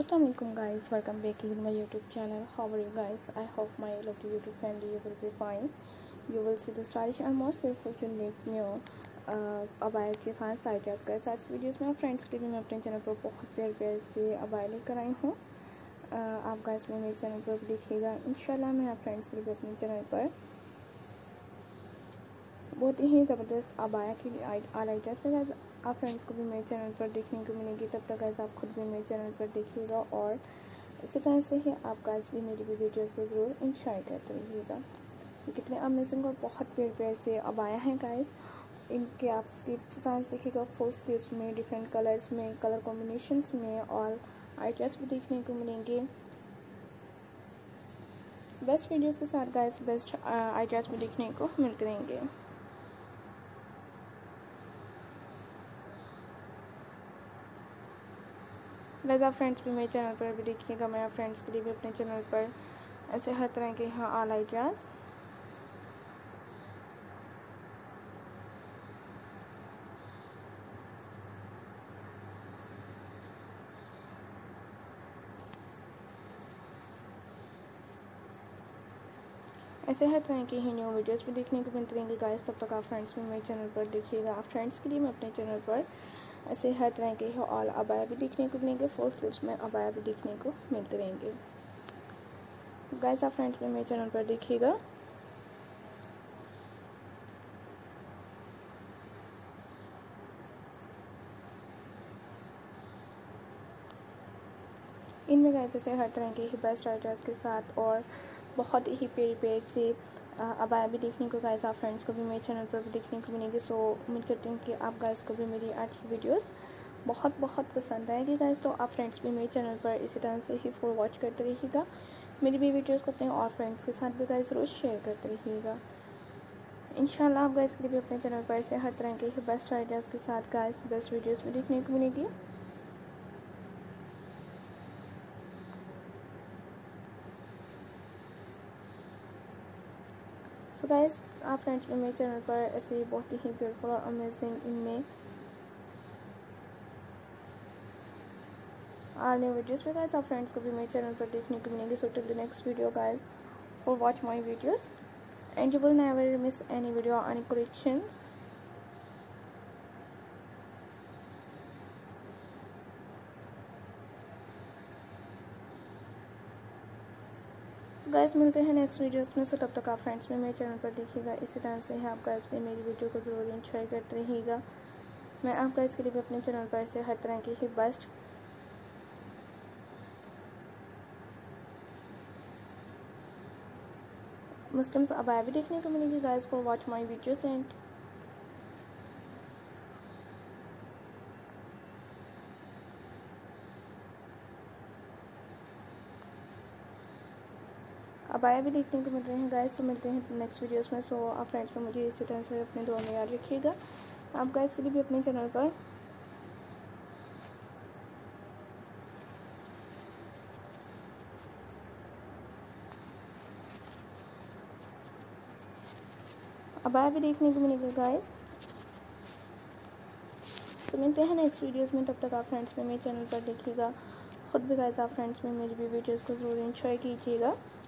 Assalamu alaikum guys, welcome back to my YouTube channel. How are you guys? I hope my lovely YouTube family will be fine. You will see the stylish and most beautiful unique new अबाया के साथ side याद करें। आज की videos में friends के लिए मैं अपने चैनल पर बहुत प्यार प्यार से अबाया लेकर आई हूँ। आप गाइस मेरे चैनल पर देखिएगा। इंशाल्लाह मैं फ्रेंड्स के लिए अपने चैनल पर बहुत ही ज़बरदस्त अबाया की ऑल आइडियाज़ पे आप फ्रेंड्स को भी मेरे चैनल पर देखने को मिलेगी। तब तक गाइस आप खुद भी मेरे चैनल पर देखिएगा और इसी तरह से ही आप गाइस भी मेरी वीडियोज़ को ज़रूर इंजॉय करते रहिएगा। ये कितने अमेजिंग और बहुत प्यार प्यार से अबाया हैं गाइस। इनके आप स्लीव डिज़ाइंस देखिएगा, फुल स्लीव्स में डिफरेंट कलर्स में, कलर कॉम्बिनेशंस में और आइडियाज़ भी देखने को मिलेंगे। बेस्ट वीडियोज़ के साथ गाइस बेस्ट आइडियाज़ भी देखने को मिलते रहेंगे। आप फ्रेंड्स भी मेरे चैनल पर भी देखिएगा। मैं फ्रेंड्स के लिए भी अपने चैनल पर ऐसे हर तरह के यहाँ ऑल आइडियाज़ ऐसे हर तरह की ही न्यू वीडियोस भी देखने को मिलते रहेंगे गाइस। तब तक आप फ्रेंड्स भी मेरे चैनल पर देखिएगा। आप फ्रेंड्स के लिए मैं अपने चैनल पर ऐसे हर तरह के ऑल अबाया भी देखने को मिलेंगे, फुल स्लीव्स में अबाया भी देखने को मिलते रहेंगे गाइस। आप फ्रेंड्स भी मेरे चैनल पर देखिएगा। इनमें गाइस ऐसे हर तरह के ही बेस्ट आइडियाज़ के साथ और बहुत ही प्यारी प्यारी से अबाया भी देखने को गाइस आप फ्रेंड्स को भी मेरे चैनल पर भी देखने को मिलेंगे। सो उम्मीद करती हूँ कि आप गाइस को भी मेरी आज की वीडियोस बहुत पसंद आएगी गाइस। तो आप फ्रेंड्स भी मेरे चैनल पर इसी तरह से ही फुल वॉच करते रहिएगा। मेरी भी वीडियोस को अपने और फ्रेंड्स के साथ भी गाइस रोज़ शेयर करते रहिएगा। इंशाल्लाह आप गाइस के लिए भी अपने चैनल पर ऐसे हर तरह के ही बेस्ट आइडियाज़ के साथ गाइस बेस्ट वीडियोज़ भी देखने को मिलेगी। तो गाइस आप फ्रेंड्स भी मेरे चैनल पर ऐसे बहुत ही ब्यूटीफुल और अमेजिंग इनमें और न्यू वीडियोस में गाइस आप फ्रेंड्स को भी मेरे चैनल पर देखने को मिलेंगे। So till the next video guys, for watch my videos and you will never miss any video or any collections. तो गाइस मिलते हैं नेक्स्ट वीडियोस में। सो तब तक आप फ्रेंड्स में मेरे चैनल पर देखिएगा। इसी तरह से आप गाइस भी मेरी वीडियो को ज़रूर एंजॉय करते रहिएगा। मैं आप गाइस के लिए भी अपने चैनल पर से हर तरह की ही बेस्ट मुस्लिम्स अबाया भी देखने को मिलेगी guys. For watch my videos and अबाया भी देखने को मिल रहे हैं गाइस। तो मिलते हैं नेक्स्ट वीडियोस में। सो आप फ्रेंड्स में मुझे इसी तरह से अपने दुआ में याद रखिएगा। आप गाइस के लिए भी अपने चैनल पर अबाया भी देखने को मिलेगा गाइस। तो मिलते हैं नेक्स्ट वीडियोस में। तब तक आप फ्रेंड्स में मेरे चैनल पर देखिएगा। खुद भी गाइस आप फ्रेंड्स में मेरी भी वीडियोस को ज़रूर एंजॉय कीजिएगा।